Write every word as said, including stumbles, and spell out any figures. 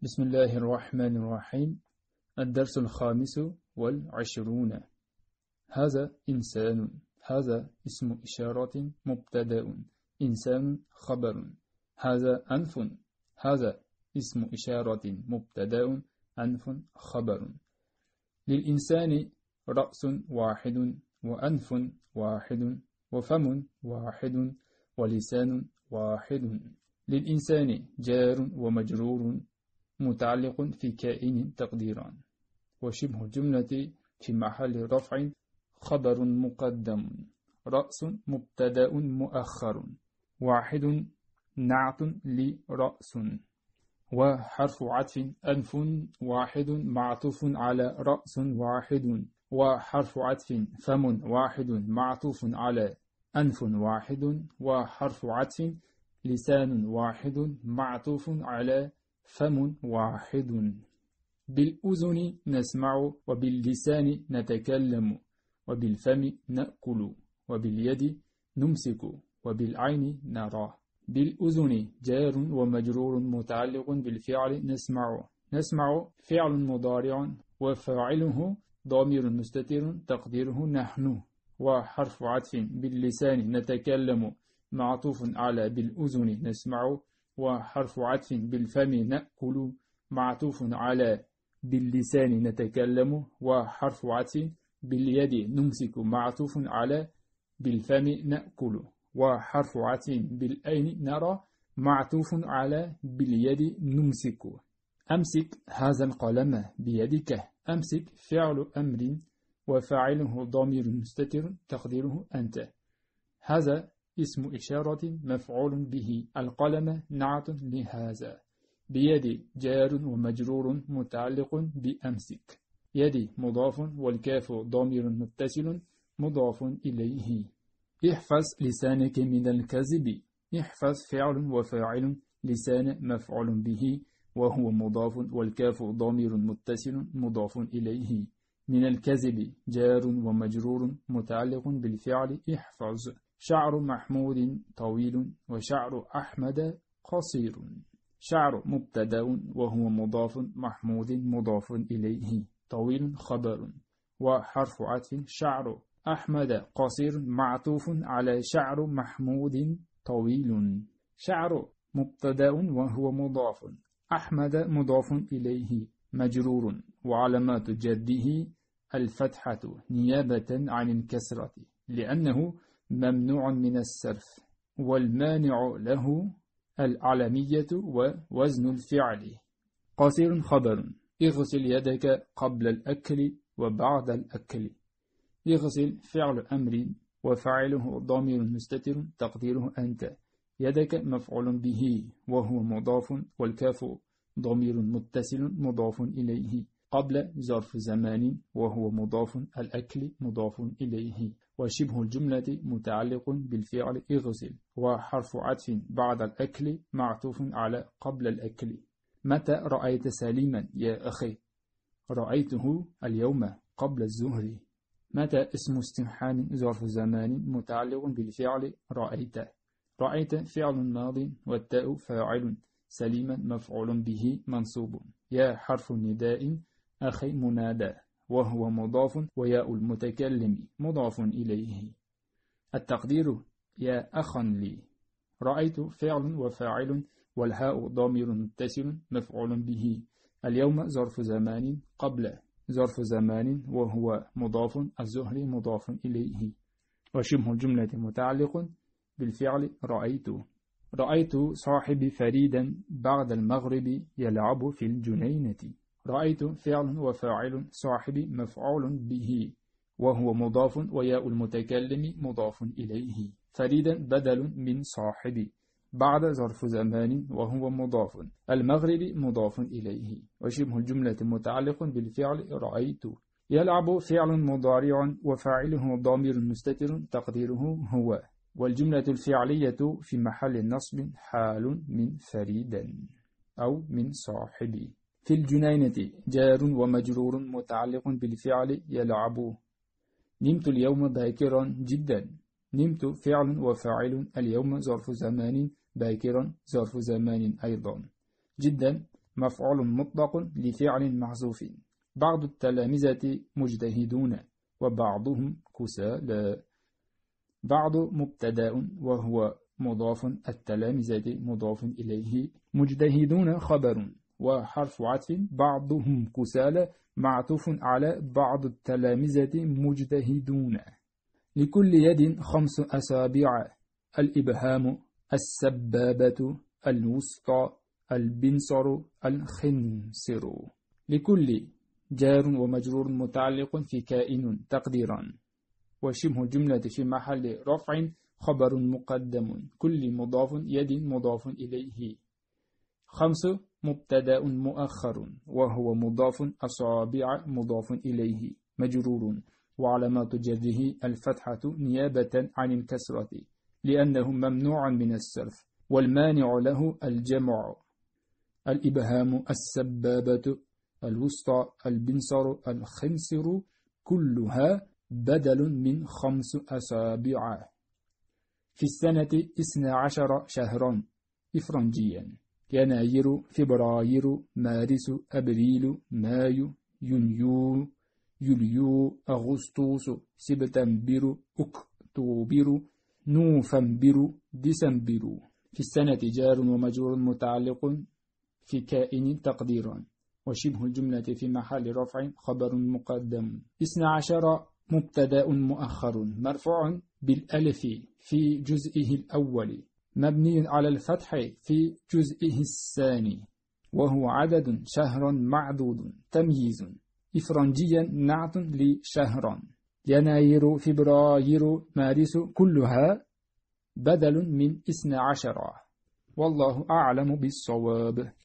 بسم الله الرحمن الرحيم. الدرس الخامس والعشرون. هذا إنسان. هذا اسم إشارة مبتدأ. إنسان خبر. هذا أنف. هذا اسم إشارة مبتدأ. أنف خبر. للإنسان رأس واحد وأنف واحد وفم واحد ولسان واحد. للإنسان جار ومجرور متعلق في كائن تقديران، وشبه الجملة في محل رفع خبر مقدم. رأس مبتدأ مؤخر. واحد نعت لرأس. وحرف عطف أنف واحد معطوف على رأس واحد. وحرف عطف فم واحد معطوف على أنف واحد. وحرف عطف لسان واحد معطوف على فم واحد. بالأذن نسمع، وباللسان نتكلم، وبالفم نأكل، وباليد نمسك، وبالعين نرى. بالأذن جار ومجرور متعلق بالفعل نسمع. نسمع فعل مضارع وفاعله ضمير مستتر تقديره نحن. وحرف عطف باللسان نتكلم معطوف على بالأذن نسمع. وحرف عطف بالفم نأكل معطوف على باللسان نتكلم. وحرف عطف باليد نمسك معطوف على بالفم نأكل. وحرف عطف بالعين نرى معطوف على باليد نمسك. أمسك هذا القلم بيدك. أمسك فعل أمر وفاعله ضمير مستتر تقديره أنت. هذا اسم إشارة مفعول به. القلم نعت لهذا. بيد جار ومجرور متعلق بأمسك. يد مضاف والكاف ضمير متصل مضاف إليه. احفظ لسانك من الكذب. احفظ فعل وفاعل، لسان مفعول به وهو مضاف والكاف ضمير متصل مضاف إليه. من الكذب جار ومجرور متعلق بالفعل احفظ. شعر محمود طويل وشعر أحمد قصير. شعر مبتدأ وهو مضاف محمود مضاف إليه. طويل خبر. وحرف عطف شعر أحمد قصير معطوف على شعر محمود طويل. شعر مبتدأ وهو مضاف. أحمد مضاف إليه مجرور وعلامات جده الفتحة نيابة عن الكسرة لأنه ممنوع من الصرف. والمانع له العلمية ووزن الفعل. قصير خبر. اغسل يدك قبل الأكل وبعد الأكل. اغسل فعل أمر وفاعله ضمير مستتر تقديره أنت. يدك مفعول به وهو مضاف والكاف ضمير متصل مضاف إليه. قبل ظرف زمان وهو مضاف. الأكل مضاف إليه. وشبه الجملة متعلق بالفعل اغسل. وحرف عطف بعد الأكل معطوف على قبل الأكل. متى رأيت سليما يا أخي؟ رأيته اليوم قبل الظهر. متى اسم استفهام ظرف زمان متعلق بالفعل رأيت. رأيت فعل ماض والتاء فاعل. سليما مفعول به منصوب. يا حرف نداء أخي منادى وهو مضاف وياء المتكلم مضاف إليه. التقدير يا أخا لي. رأيت فعل وفاعل والهاء ضمير متصل مفعول به. اليوم ظرف زمان قبل ظرف زمان وهو مضاف. الزهر مضاف إليه. وشبه الجملة متعلق بالفعل رأيت. رأيت صاحبي فريدا بعد المغرب يلعب في الجنينة. رأيت فعل وفاعل صاحبي مفعول به وهو مضاف وياء المتكلم مضاف إليه. فريدا بدل من صاحبي بعد ظرف زمان وهو مضاف. المغرب مضاف إليه. وشبه الجملة متعلق بالفعل رأيت. يلعب فعل مضارع وفاعله ضمير مستتر تقديره هو. والجملة الفعلية في محل نصب حال من فريدا أو من صاحبي. في الجنينة جار ومجرور متعلق بالفعل يلعب. نمت اليوم باكرا جدا. نمت فعل وفاعل اليوم ظرف زمان باكرا ظرف زمان أيضا. جدا مفعول مطلق لفعل محذوف. بعض التلامذة مجتهدون وبعضهم كسالى. بعض مبتدأ وهو مضاف، التلامذة مضاف إليه، مجتهدون خبر وحرف عطف، بعضهم كسالى معطوف على بعض التلامذة مجتهدون. لكل يد خمس أصابع، الإبهام، السبابة، الوسطى، البنصر، الخنصر. لكل جار ومجرور متعلق في كائن تقديرا، وشبه الجملة في محل رفع خبر مقدم، كل مضاف يد مضاف إليه. خمس مبتدأ مؤخر وهو مضاف، أصابع مضاف إليه مجرور، وعلامات جره الفتحة نيابة عن الكسرة لأنه ممنوع من الصرف، والمانع له الجمع. الإبهام، السبابة، الوسطى، البنصر، الخنصر كلها بدل من خمس أصابع. في السنة اثنا عشر شهرا إفرنجيا، يناير، فبراير، مارس، أبريل، مايو، يونيو، يوليو، أغسطس، سبتمبر، أكتوبر، نوفمبر، ديسمبر. في السنة جار ومجرور متعلق في كائن تقديرا، وشبه الجملة في محل رفع خبر مقدم. اثنا عشر مبتدأ مؤخر مرفوع بالألف في جزئه الأول، مبني على الفتح في جزئه الثاني، وهو عدد شهر معدود تمييز. إفرنجيا نعت لشهرا. يناير، فبراير، مارس كلها بدل من اثنا عشر. والله أعلم بالصواب.